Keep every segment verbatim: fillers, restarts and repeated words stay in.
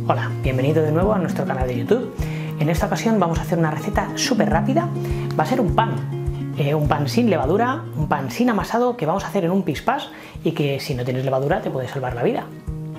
Hola, bienvenido de nuevo a nuestro canal de YouTube. En esta ocasión vamos a hacer una receta súper rápida. Va a ser un pan, eh, un pan sin levadura, un pan sin amasado que vamos a hacer en un pispás y que si no tienes levadura te puede salvar la vida.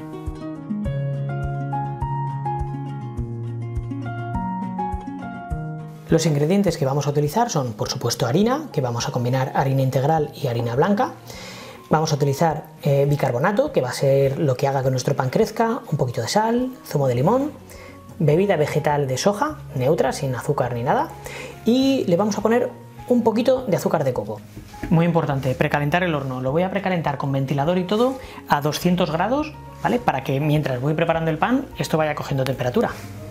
Los ingredientes que vamos a utilizar son, por supuesto, harina, que vamos a combinar harina integral y harina blanca. Vamos a utilizar eh, bicarbonato, que va a ser lo que haga que nuestro pan crezca, un poquito de sal, zumo de limón, bebida vegetal de soja, neutra, sin azúcar ni nada, y le vamos a poner un poquito de azúcar de coco. Muy importante, precalentar el horno. Lo voy a precalentar con ventilador y todo a doscientos grados, ¿vale? Para que mientras voy preparando el pan, esto vaya cogiendo temperatura.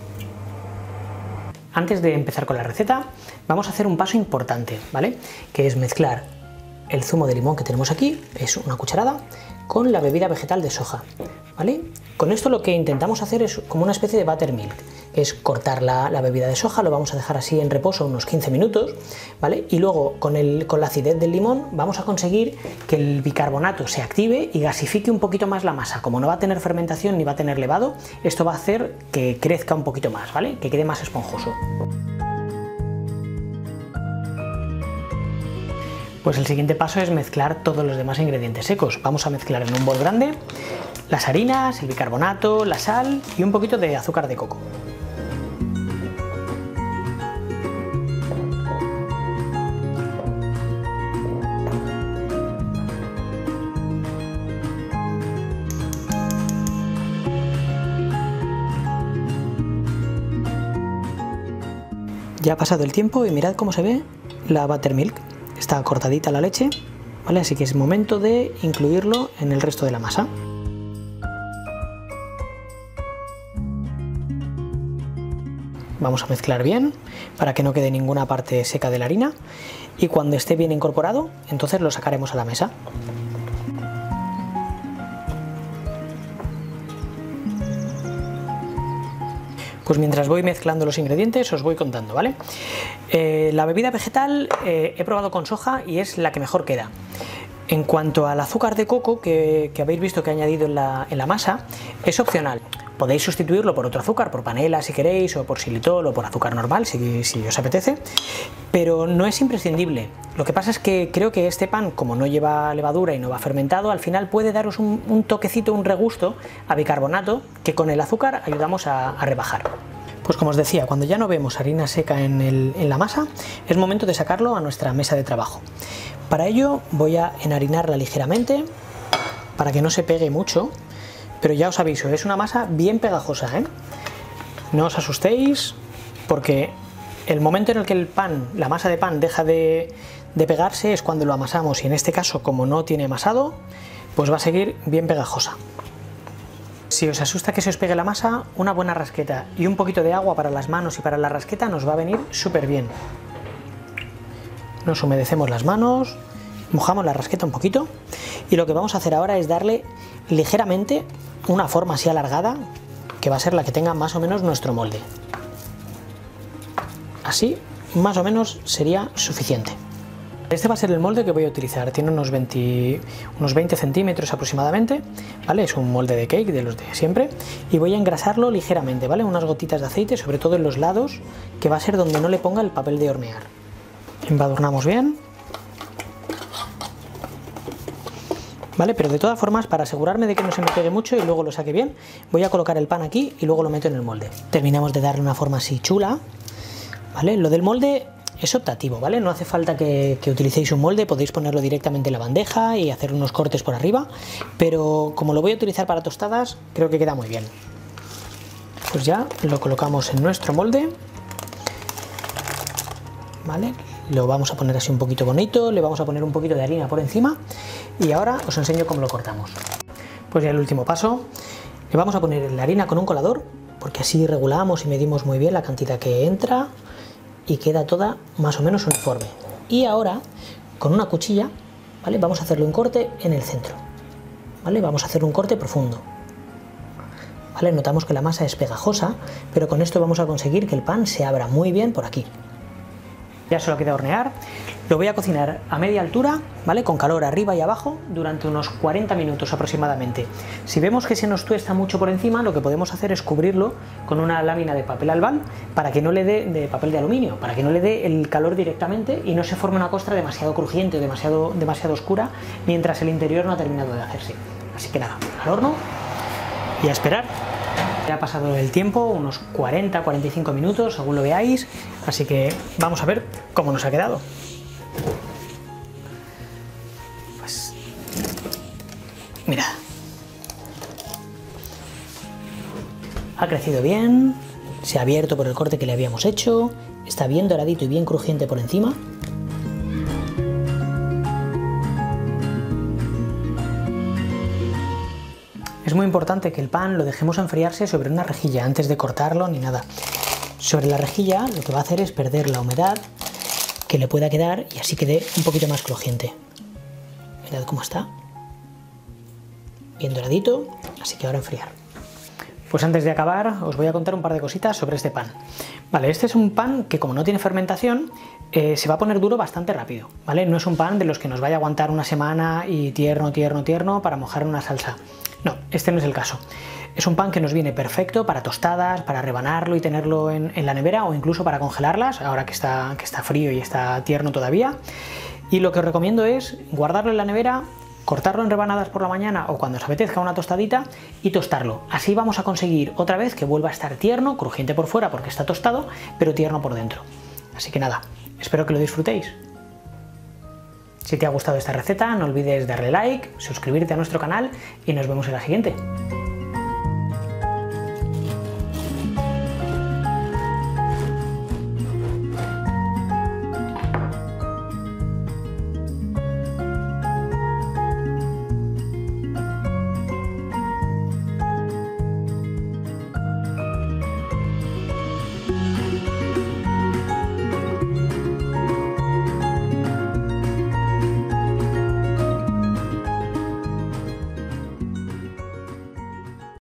Antes de empezar con la receta, vamos a hacer un paso importante, ¿vale? Que es mezclar el zumo de limón que tenemos aquí, es una cucharada, con la bebida vegetal de soja, ¿vale? Con esto lo que intentamos hacer es como una especie de buttermilk, es cortar la, la bebida de soja, lo vamos a dejar así en reposo unos quince minutos, ¿vale? Y luego con, el, con la acidez del limón vamos a conseguir que el bicarbonato se active y gasifique un poquito más la masa. Como no va a tener fermentación ni va a tener levado, esto va a hacer que crezca un poquito más, ¿vale? Que quede más esponjoso. Pues el siguiente paso es mezclar todos los demás ingredientes secos. Vamos a mezclar en un bol grande las harinas, el bicarbonato, la sal y un poquito de azúcar de coco. Ya ha pasado el tiempo y mirad cómo se ve la buttermilk. Está cortadita la leche, ¿vale? Así que es momento de incluirlo en el resto de la masa. Vamos a mezclar bien para que no quede ninguna parte seca de la harina y cuando esté bien incorporado, entonces lo sacaremos a la mesa. Pues mientras voy mezclando los ingredientes os voy contando, ¿vale? Eh, la bebida vegetal eh, he probado con soja y es la que mejor queda. En cuanto al azúcar de coco que, que habéis visto que he añadido en la, en la masa, es opcional. Podéis sustituirlo por otro azúcar, por panela si queréis, o por xilitol, o por azúcar normal si, si os apetece, pero no es imprescindible. Lo que pasa es que creo que este pan, como no lleva levadura y no va fermentado, al final puede daros un, un toquecito, un regusto a bicarbonato que con el azúcar ayudamos a, a rebajar. Pues como os decía, cuando ya no vemos harina seca en, el, en la masa, es momento de sacarlo a nuestra mesa de trabajo. Para ello voy a enharinarla ligeramente, para que no se pegue mucho, pero ya os aviso, es una masa bien pegajosa, ¿eh? No os asustéis, porque el momento en el que el pan, la masa de pan deja de, de pegarse es cuando lo amasamos, y en este caso, como no tiene amasado, pues va a seguir bien pegajosa. Si os asusta que se os pegue la masa, una buena rasqueta y un poquito de agua para las manos y para la rasqueta nos va a venir súper bien. Nos humedecemos las manos, mojamos la rasqueta un poquito y lo que vamos a hacer ahora es darle ligeramente una forma así alargada, que va a ser la que tenga más o menos nuestro molde. Así, más o menos sería suficiente. Este va a ser el molde que voy a utilizar, tiene unos veinte, unos veinte centímetros aproximadamente, ¿vale? Es un molde de cake, de los de siempre, y voy a engrasarlo ligeramente, ¿vale? Unas gotitas de aceite, sobre todo en los lados, que va a ser donde no le ponga el papel de hornear. Embadurnamos bien, ¿vale? Pero de todas formas, para asegurarme de que no se me pegue mucho y luego lo saque bien, voy a colocar el pan aquí y luego lo meto en el molde. Terminamos de darle una forma así chula, ¿vale? Lo del molde es optativo, ¿vale? No hace falta que, que utilicéis un molde, podéis ponerlo directamente en la bandeja y hacer unos cortes por arriba, pero como lo voy a utilizar para tostadas, creo que queda muy bien. Pues ya lo colocamos en nuestro molde, ¿vale? Lo vamos a poner así un poquito bonito, le vamos a poner un poquito de harina por encima y ahora os enseño cómo lo cortamos. Pues ya el último paso, le vamos a poner la harina con un colador, porque así regulamos y medimos muy bien la cantidad que entra y queda toda más o menos uniforme. Y ahora, con una cuchilla, ¿vale? Vamos a hacerle un corte en el centro, ¿vale? Vamos a hacer un corte profundo, ¿vale? Notamos que la masa es pegajosa, pero con esto vamos a conseguir que el pan se abra muy bien por aquí. ya solo queda hornear. Lo voy a cocinar a media altura, ¿vale? Con calor arriba y abajo durante unos cuarenta minutos aproximadamente. Si vemos que se nos tuesta mucho por encima, lo que podemos hacer es cubrirlo con una lámina de papel albal para que no le dé, de papel de aluminio, para que no le dé el calor directamente y no se forme una costra demasiado crujiente o demasiado, demasiado oscura mientras el interior no ha terminado de hacerse. Así que nada, al horno y a esperar. Ya ha pasado el tiempo, unos cuarenta a cuarenta y cinco minutos, según lo veáis, así que vamos a ver cómo nos ha quedado. Pues, mirad. Ha crecido bien, se ha abierto por el corte que le habíamos hecho, está bien doradito y bien crujiente por encima. Es muy importante que el pan lo dejemos enfriarse sobre una rejilla antes de cortarlo ni nada. Sobre la rejilla lo que va a hacer es perder la humedad que le pueda quedar y así quede un poquito más crujiente. Mirad cómo está. Bien doradito, así que ahora enfriar. Pues antes de acabar os voy a contar un par de cositas sobre este pan. Vale, este es un pan que como no tiene fermentación eh, se va a poner duro bastante rápido, ¿vale? No es un pan de los que nos vaya a aguantar una semana y tierno, tierno, tierno para mojar en una salsa. No, este no es el caso. Es un pan que nos viene perfecto para tostadas, para rebanarlo y tenerlo en, en la nevera o incluso para congelarlas, ahora que está, que está frío y está tierno todavía. Y lo que os recomiendo es guardarlo en la nevera, cortarlo en rebanadas por la mañana o cuando os apetezca una tostadita y tostarlo. Así vamos a conseguir otra vez que vuelva a estar tierno, crujiente por fuera porque está tostado, pero tierno por dentro. Así que nada, espero que lo disfrutéis. Si te ha gustado esta receta, no olvides darle like, suscribirte a nuestro canal y nos vemos en la siguiente.